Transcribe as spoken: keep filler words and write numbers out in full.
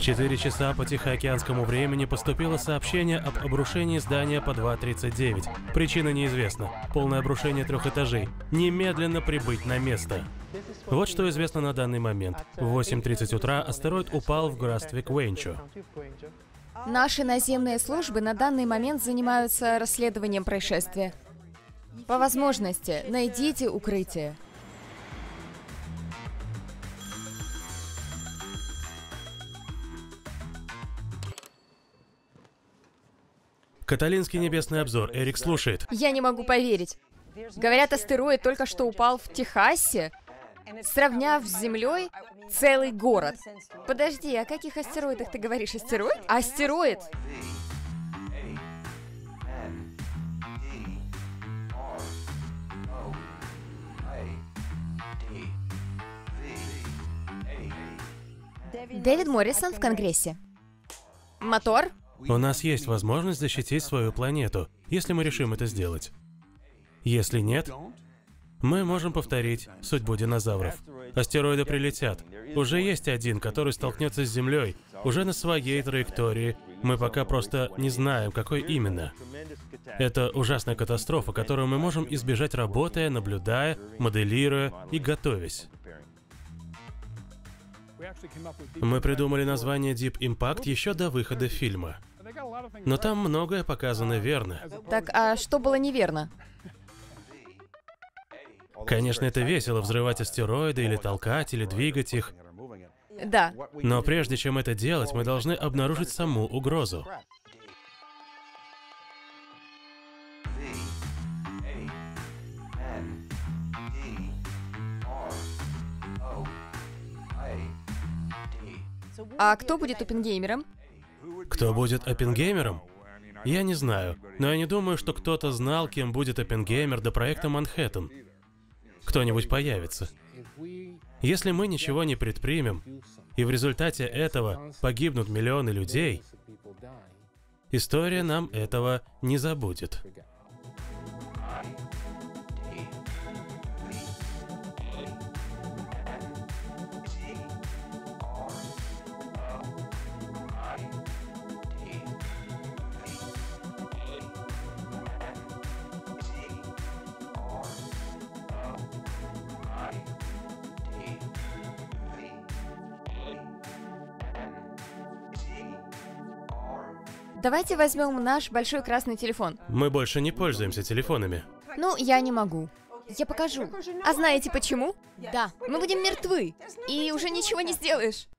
четыре часа по тихоокеанскому времени поступило сообщение об обрушении здания по два тридцать девять. Причина неизвестна. Полное обрушение трех этажей. Немедленно прибыть на место. Вот что известно на данный момент. В восемь тридцать утра астероид упал в графстве Квенчо. Наши наземные службы на данный момент занимаются расследованием происшествия. По возможности, найдите укрытие. Каталинский небесный обзор. Эрик слушает. Я не могу поверить. Говорят, астероид только что упал в Техасе, сравняв с Землей целый город. Подожди, о каких астероидах ты говоришь? Астероид? Астероид! Дэвид Моррисон в Конгрессе. Мотор? У нас есть возможность защитить свою планету, если мы решим это сделать. Если нет, мы можем повторить судьбу динозавров. Астероиды прилетят. Уже есть один, который столкнется с Землей, уже на своей траектории. Мы пока просто не знаем, какой именно. Это ужасная катастрофа, которую мы можем избежать, работая, наблюдая, моделируя и готовясь. Мы придумали название Deep Impact еще до выхода фильма. Но там многое показано верно. Так, а что было неверно? Конечно, это весело — взрывать астероиды, или толкать, или двигать их. Да. Но прежде чем это делать, мы должны обнаружить саму угрозу. А кто будет Оппенгеймером? Кто будет Оппенгеймером? Я не знаю, но я не думаю, что кто-то знал, кем будет Оппенгеймер до проекта Манхэттен. Кто-нибудь появится. Если мы ничего не предпримем, и в результате этого погибнут миллионы людей, история нам этого не забудет. Давайте возьмем наш большой красный телефон. Мы больше не пользуемся телефонами. Ну, я не могу. Я покажу. А знаете почему? Да. Мы будем мертвы. И уже ничего не сделаешь.